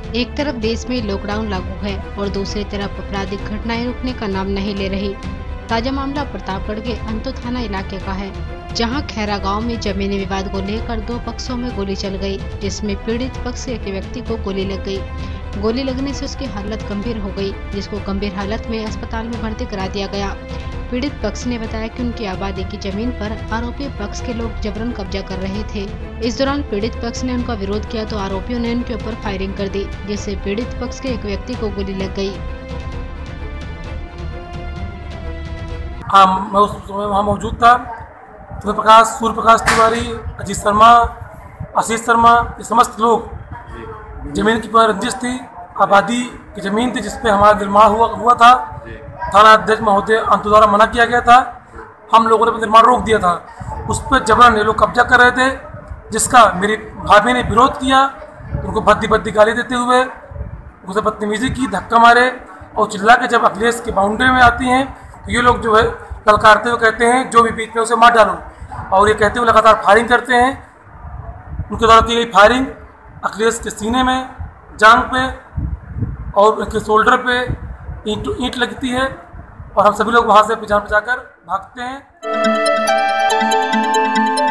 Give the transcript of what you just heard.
एक तरफ देश में लॉकडाउन लागू है और दूसरी तरफ आपराधिक घटनाएं रुकने का नाम नहीं ले रही। ताजा मामला प्रतापगढ़ के अंतो थाना इलाके का है, जहां खैरा गांव में जमीनी विवाद को लेकर दो पक्षों में गोली चल गई, जिसमें पीड़ित पक्ष के एक व्यक्ति को गोली लग गई। गोली लगने से उसकी हालत गंभीर हो गई, जिसको गंभीर हालत में अस्पताल में भर्ती करा दिया गया। पीड़ित पक्ष ने बताया कि उनकी आबादी की जमीन पर आरोपी पक्ष के लोग जबरन कब्जा कर रहे थे। इस दौरान पीड़ित पक्ष ने उनका विरोध किया तो आरोपियों ने उनके ऊपर फायरिंग कर दी, जिससे पीड़ित पक्ष के एक व्यक्ति को गोली लग गई। मैं उस समय वहाँ मौजूद था। सूर्य प्रकाश तिवारी, अजीत शर्मा, आशीष शर्मा, ये समस्त लोग जमीन की पर रंजिश थी, आबादी की जमीन थी जिसपे हमारा निर्माण हुआ था। थाना अध्यक्ष महोदय अंतु द्वारा मना किया गया था, हम लोगों ने निर्माण रोक दिया था। उस पर जबरन ये लोग कब्जा कर रहे थे, जिसका मेरी भाभी ने विरोध किया। उनको भद्दी गाली देते हुए उसे बदतमीजी की, धक्का मारे और चिल्ला के जब अखिलेश की बाउंड्री में आती हैं तो ये लोग जो है ललकारते हुए कहते हैं जो भी बीच में उसे मार डालो, और ये कहते हुए लगातार फायरिंग करते हैं। उनके द्वारा की गई फायरिंग अखिलेश के सीने में, जांघ पे और उनके शोल्डर पे ईंट लगती है और हम सभी लोग वहाँ से जान बचाकर भागते हैं।